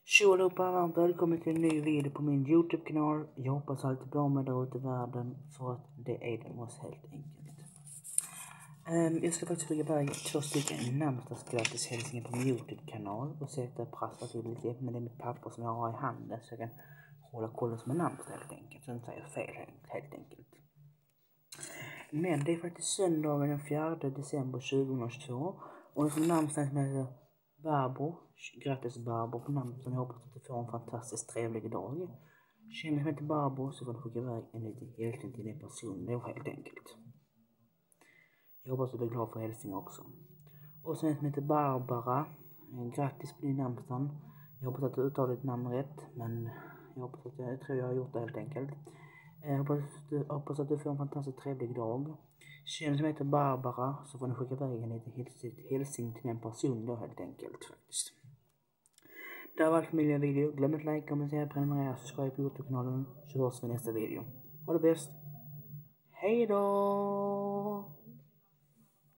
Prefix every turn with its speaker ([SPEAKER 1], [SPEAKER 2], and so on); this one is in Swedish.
[SPEAKER 1] Tjo allihopa, varmt välkommen till en ny video på min YouTube-kanal. Jag hoppas allt är bra med där ute i världen, för att det är det måste helt enkelt. Jag ska faktiskt skicka iväg 2 stycken namnsdagshälsningar på min YouTube-kanal och se att det prasslar till lite, men det är mitt papper som jag har i handen så jag kan hålla koll som en namnsdag helt enkelt, så inte säger fel helt enkelt. Men det är faktiskt söndagen den 4 december 2022 och som namnsdag som heter Barbro. Grattis Barbro på namnsdagen. Jag hoppas att du får en fantastiskt trevlig dag. Känner jag heter Barbro så får du skicka iväg en liten hälsning till din person då helt enkelt. Jag hoppas att du blir glad för hälsningen också. Och sen som heter Barbara. Grattis på din namnsdag. Jag hoppas att du uttalar ditt namn rätt, men jag tror jag har gjort det helt enkelt. Jag hoppas att du får en fantastiskt trevlig dag. Känner som heter Barbara så får ni skicka iväg en liten hälsning till en person då helt enkelt faktiskt. Det var allt för min video. Glöm inte like, kommentera, prenumerera, subscribe på YouTube-kanalen. Så hörs vi i nästa video. Ha det bäst. Hej då!